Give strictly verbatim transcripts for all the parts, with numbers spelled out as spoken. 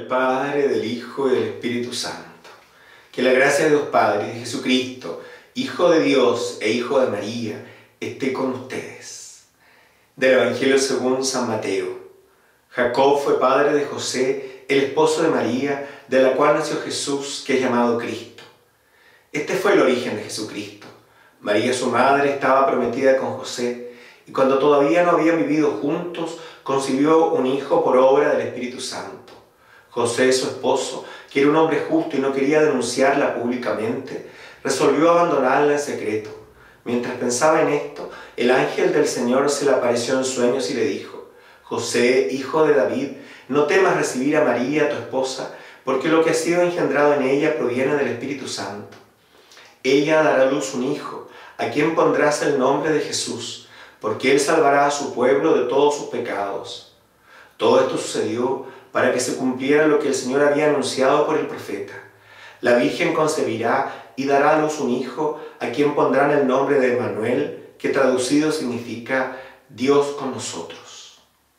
del Padre, del Hijo y del Espíritu Santo. Que la gracia de Dios Padre y de Jesucristo, Hijo de Dios e Hijo de María, esté con ustedes. Del Evangelio según San Mateo. Jacob fue padre de José, el esposo de María, de la cual nació Jesús, que es llamado Cristo. Este fue el origen de Jesucristo. María, su madre, estaba prometida con José, y cuando todavía no habían vivido juntos, concibió un hijo por obra del Espíritu Santo. José, su esposo, que era un hombre justo y no quería denunciarla públicamente, resolvió abandonarla en secreto. Mientras pensaba en esto, el ángel del Señor se le apareció en sueños y le dijo: José, hijo de David, no temas recibir a María, tu esposa, porque lo que ha sido engendrado en ella proviene del Espíritu Santo. Ella dará a luz un hijo, a quien pondrás el nombre de Jesús, porque él salvará a su pueblo de todos sus pecados. Todo esto sucedió para que se cumpliera lo que el Señor había anunciado por el profeta. La Virgen concebirá y dará a luz un hijo, a quien pondrán el nombre de Emmanuel, que traducido significa Dios con nosotros.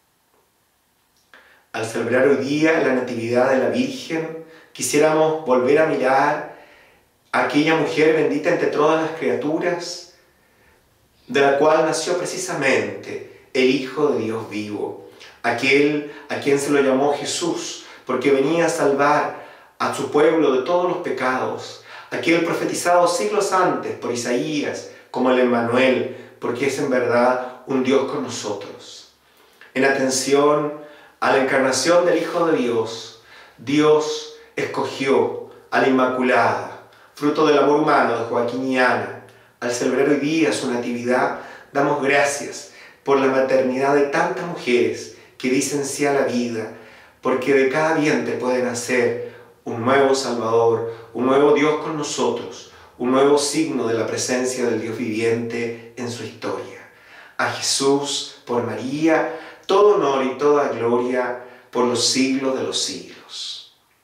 Al celebrar hoy día la Natividad de la Virgen, quisiéramos volver a mirar a aquella mujer bendita entre todas las criaturas, de la cual nació precisamente el Hijo de Dios vivo, aquel a quien se lo llamó Jesús, porque venía a salvar a su pueblo de todos los pecados, aquel profetizado siglos antes por Isaías como el Emmanuel, porque es en verdad un Dios con nosotros. En atención a la encarnación del Hijo de Dios, Dios escogió a la Inmaculada, fruto del amor humano de Joaquín y Ana. Al celebrar hoy día su natividad, damos gracias por la maternidad de tantas mujeres que dicen sí a la vida, porque de cada vientre puede nacer un nuevo Salvador, un nuevo Dios con nosotros, un nuevo signo de la presencia del Dios viviente en su historia. A Jesús, por María, todo honor y toda gloria por los siglos de los siglos.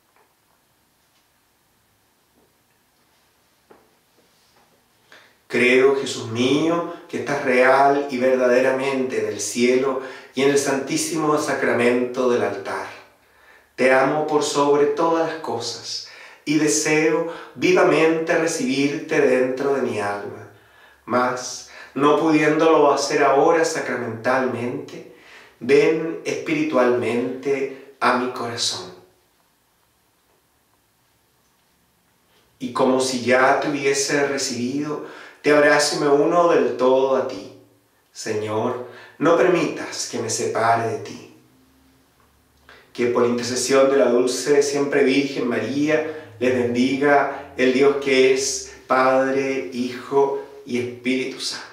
Creo, Jesús mío, que estás real y verdaderamente en el cielo y en el santísimo sacramento del altar. Te amo por sobre todas las cosas y deseo vivamente recibirte dentro de mi alma. Mas, no pudiéndolo hacer ahora sacramentalmente, ven espiritualmente a mi corazón. Y como si ya te hubiese recibido, te abrazo y me uno del todo a ti. Señor, no permitas que me separe de ti. Que por intercesión de la dulce siempre Virgen María, les bendiga el Dios que es Padre, Hijo y Espíritu Santo.